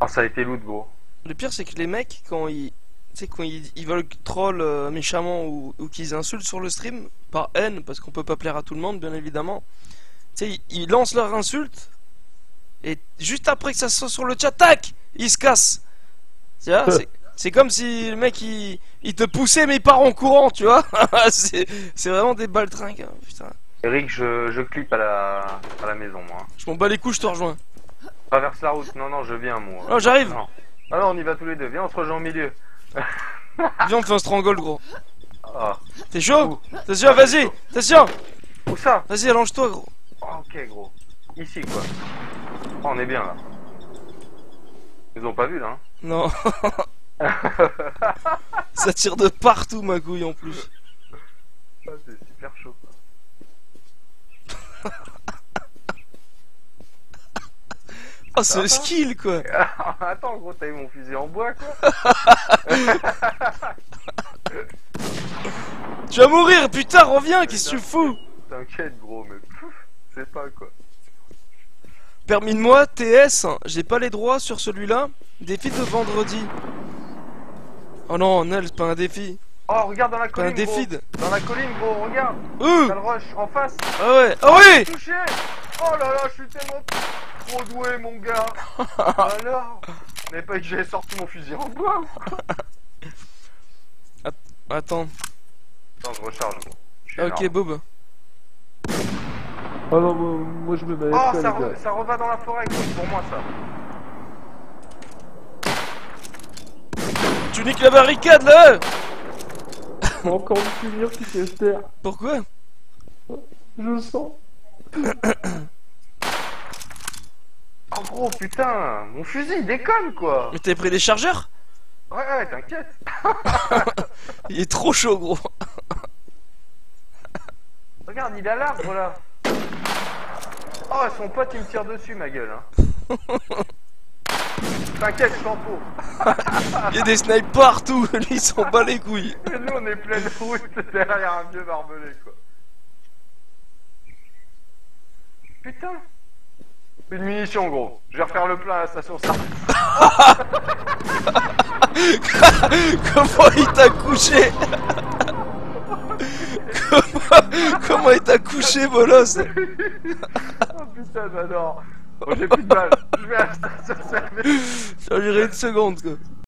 ça a été loot, gros. Le pire, c'est que les mecs, quand ils... Tu sais, quand ils veulent troll méchamment ou qu'ils insultent sur le stream, par haine, parce qu'on peut pas plaire à tout le monde, bien évidemment, tu sais, ils lancent leur insulte, et juste après que ça soit sur le chat, tac, ils se cassent. Tu vois, c'est comme si le mec, il te poussait, mais il part en courant, tu vois. C'est vraiment des baltringues, hein, putain. Eric, je clip à la maison, moi. Je m'en bats les couilles, je te rejoins. Traverse la route. Non, non, je viens, moi. Oh, j'arrive. Non. Ah non, on y va tous les deux. Viens, on se rejoint au milieu. Viens, on fait un strangle, gros. Ah. T'es chaud? Attention, vas-y, attention. Où ça? Vas-y, allonge-toi, gros. Oh, ok, gros. Ici, quoi. Oh, on est bien, là. Ils ont pas vu, là, hein. Non. Ça tire de partout, ma couille, en plus. Ah, c'est super chaud, quoi. Oh, ce skill, quoi. Attends, gros, t'as eu mon fusil en bois, quoi. Tu vas mourir, putain, reviens, qu'est-ce que tu fous? T'inquiète, gros, mais c'est pas, quoi. Permis de moi, TS, j'ai pas les droits sur celui-là. Défi de vendredi. Oh non, Nel, c'est pas un défi. Oh, regarde dans la colline, un défi gros. Dans la colline, gros, regarde. T'as le rush en face. Ah ouais, ah oui. Touché. Oh là là, je suis tellement trop doué, mon gars. Alors, mais pas que j'ai sorti mon fusil en bois ou quoi? Attends. Attends, je recharge, gros. Ok, Bob. Oh non, moi je me mets Oh, les gars. ça reva dans la forêt, gros, c'est pour moi, ça. Tu niques la barricade, là. Faut encore me punir si c'est Esther. Pourquoi? Je le sens. Oh, gros, putain, mon fusil, il déconne, quoi. Mais t'avais pris des chargeurs? Ouais, t'inquiète. Il est trop chaud, gros. Regarde, il a l'arbre, là. Oh, son pote, il me tire dessus, ma gueule, hein. T'inquiète, je t'en fous. Il y a des snipes partout, lui il s'en bat les couilles. Et nous, on est pleine route derrière un vieux barbelé, quoi. Putain. Une munition, gros. Je vais refaire le plein à la station ça. Comment il t'a couché? Comment il t'a couché, Bolos? Oh putain, j'adore. Bon, j'ai plus de balles. Je vais à la station service. Ça durait une seconde, quoi.